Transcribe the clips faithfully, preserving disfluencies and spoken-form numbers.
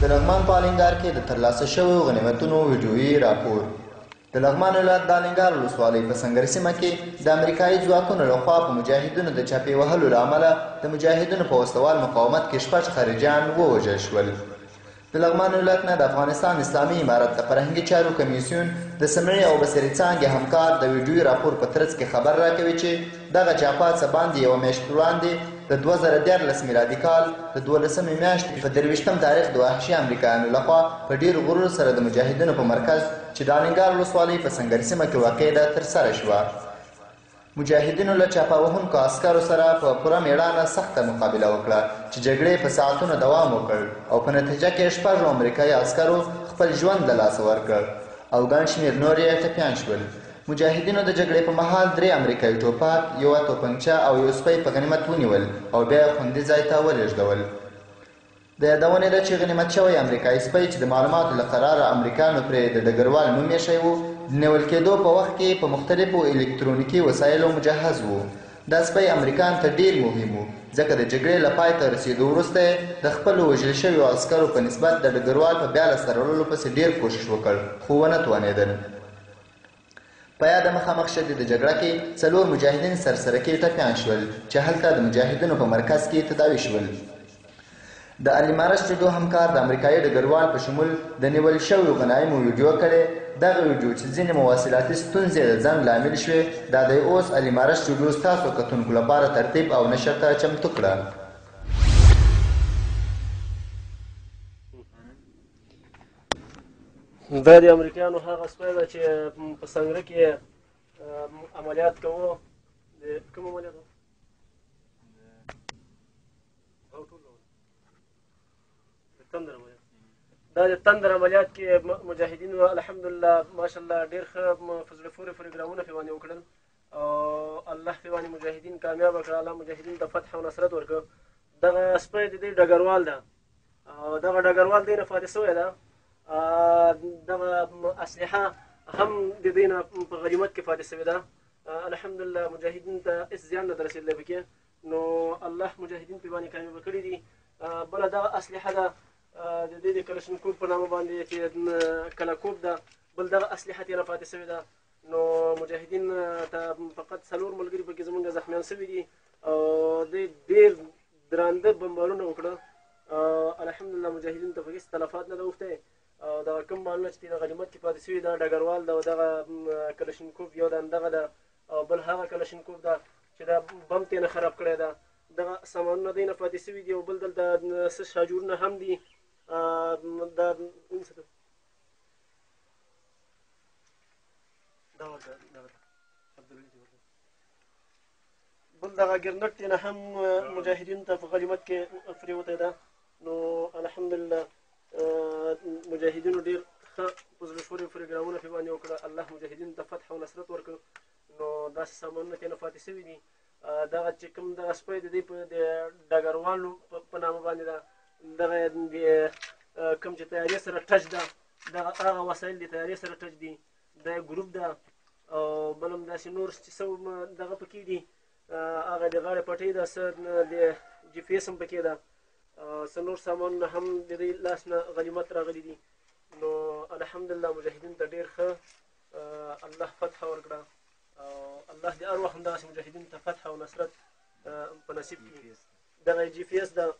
د لغمان په الینګار کې د ترلاسه شویو غنیمتونو ویډیویي راپور. د لغمان ولایت د الینګار ولسوالۍ په سنګر سیمه کې د امریکایي ځواکونو لخوا په مجاهدینو د چاپې وهلو له امله د مجاهدینو په وسلوال مقاومت کې شپږ خارجیان ووژل شول. د لغمان ولایت نه د افغانستان اسلامي امارت د فرهنګي چارو کمیسیون د سمعي او بصري څانګې همکار د ویډیویي راپور په ترڅ کې خبر راکوي چې دغه چاپات څه باندې یوه میاشت وړاندې د دوه زره دیارلس میلادي کال د دولسمې میاشتې په درویشتم تاریخ د وحشي امریکایانو لخوا په ډېر غرور سره د مجاهدینو په مرکز چې د الینګار ولسوالۍ په سنګر سیمه کې واقع ده ترسره شوه. مجاهدینو له چاپه وهونکو عسکرو سره په پوره مېړانه سخته مقابله وکړه چې جګړې په ساعتونو دوام وکړ او په نتیجه کې شپږو امریکایي عسکرو خپل ژوند له لاسه ورکړ او ګڼ شمېر نور یې ټپیان شول. مجاهدینو د جګړې په مهال درې امریکایي ټوپک، یوه توپنچه او یو سپی په غنیمت ونیول او بیا یې خوندي ځای ته ولېږدول. د یادونې ده چې غنیمت شوی امریکایي سپی چې د معلوماتو له قراره امریکایانو پرې د ډګروال نوم ایښی و د نیول کېدو په وخت کې په مختلفو الکترونیکي وسایلو مجهز و. دا سپی امریکایانو ته ډېر مهم و ځکه د جګړې له پای ته رسېدو وروسته یې د خپلو وژل شویو عسکرو په نسبت د ډګروال په بیا لاسته راوړلو پسې ډېر کوښښ وکړ خو ونه توانېدل. په یاده مخامخ شدیده جګړه کې څلور مجاهدین سرسرکي ټپیان شول چې هلته د مجاهدینو په مرکز کې تداوي شول. د الیمارس جډو همکار د امریکایي ډګروال په شمول د نیول شویو غنایمو ویډیو کړې. دغه ویډیو چې ځینې مواصلاتي ستونزې د ځنډ لامل شوې دا دی اوس الیمارس جډو ستاسو کتونکو لپاره ترتیب او نشر ته چمتو کړه. دا د امریکایانو هغه سپی ده چې په سنګره کې عملیات کوو. د کوم عملیات و؟ تندر عملیات. دا د تندر عملیات کې مجاهدینو الحمدلله ماشاءالله ډېر ښه په زړه پورې پروګرامونه پرې باندې وکړل او الله پرې باندې مجاهدین کامیابه کړه. الله مجاهدینو ته فتح او نصرت ورکړه. دغه سپی د دې ډګروال ده او دغه ډګروال دی نه فاتح شوی ده. دغه اسلحه هم د دې نه په غنیمت کې پاتې شوې ده. الحمدلله مجاهدینو ته هېڅ زیان نه ده رسېدلی پکې نو الله مجاهدین پرې باندې کامیابه کړي دي. بله دغه اسلحه ده د دې د کلشنکوف په نامه باندې چې کلکوب ده بل دغه اسلحه ترې نه پاتې شوې ده نو مجاهدین ته فقط څلور ملګري پکې زمونږ زخمیان شوي دي او دوی ډېر درانده بمبارونه وکړه. الحمدلله مجاهدین ته پکې هېڅ تلفات نه ده اوښتی او دغه کوم مالونه چې د غنیمت کې پاتې شوي ده ډګروال ده او دغه کلشنکوف یو د همدغه ده او بل هغه کلشنکوف ده چې دا بم ترې نه خراب کړی ده. دغه سامانونه دی نه پاتې شوي دي او بل دلته څه شاجورونه هم دي. دا بل دغه ګرنټ ترې نه هم مجاهدینو ته په غنیمت کې پرېوتی ده نو الحمدلله مجاهدینو ډېر ښه په زړه پورې پروګرامونه پرې باندې وکړه. الله مجاهدینو ته فتح او نصرت ورکړ نو داسې سامانونه ترې نه پاتې شوي دي. دغه چې کوم دغه سپی د دې په د ډګروالو په نامه باندې ده دغه د کوم چې تیارې سره ټچ ده دغه هغه وسایل د تیارې سره ټچ دي. دا ګروپ ده او بل هم داسې نور چې څه دغه پکې دي هغه د غاړې پټۍ ده څه د جي پي ایس هم پکې ده څه نور سامانونه هم د دې لاس نه غنیمت راغلي دي نو الحمدلله مجاهدینو ته ډېر ښه الله فتح ورکړه او الله دې هر وخت همدغسې مجاهدینو ته فتح او نصرت په نصیب کړي. دغه جي پي ایس ده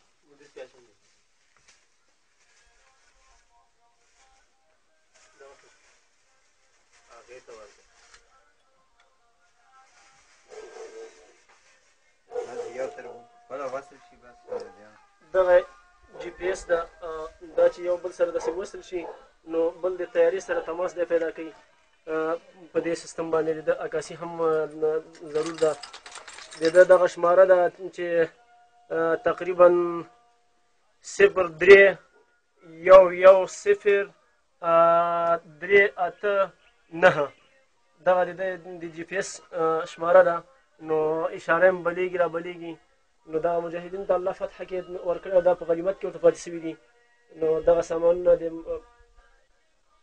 دغه جي پي ایس ده دا چې یو بل سره داسې وصل شي نو بل د تیارې سره تماس دی پیدا کوي. په دې سیستم باندې د عکاسي هم ضرور ده. د ده دغه شماره ده چې تقریبا صفر درې یو یو صفر درې اته نهه دغه د ده د جي پي ایس شماره ده نو اشاره هم بلیږي را بلیږي نو دغه مجاهدینو ته الله فتح کې ورکړی او دا په غنیمت کې ورته پاتې شوي دي نو دغه سامانونه د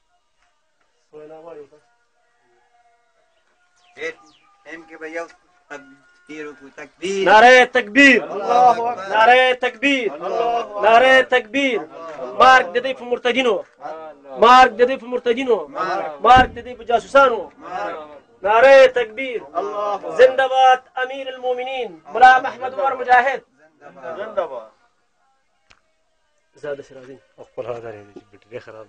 وینا غواړي ټیم کې به یو نعره تکبیر نعره تکبیر نعره تکبیر مارک د دې په مرتدینو مارک د دې په مرتدینو مارک د دې په جاسوسانو نعره تکبیر زنده باد امیر المؤمنین ملا محمد عمر مجاهد زنده باد زاده سراجین خپل حاضر دي چې بیټری خراب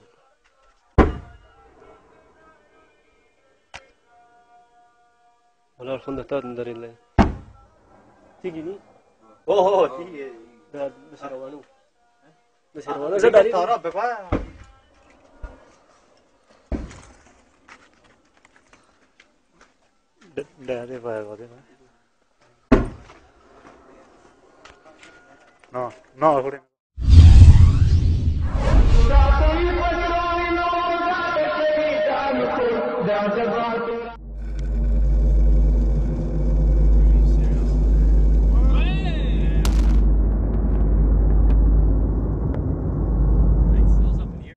ولا الخندق تاد ندري الله تيجي ني اوه تيجي ده بس روانو بس روانو زاد ترى بقى ده ده بقى ده no no